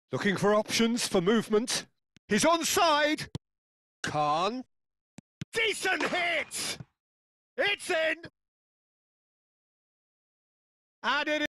Looking for options for movement. He's onside. Kahn. Decent hit! It's in! And it is.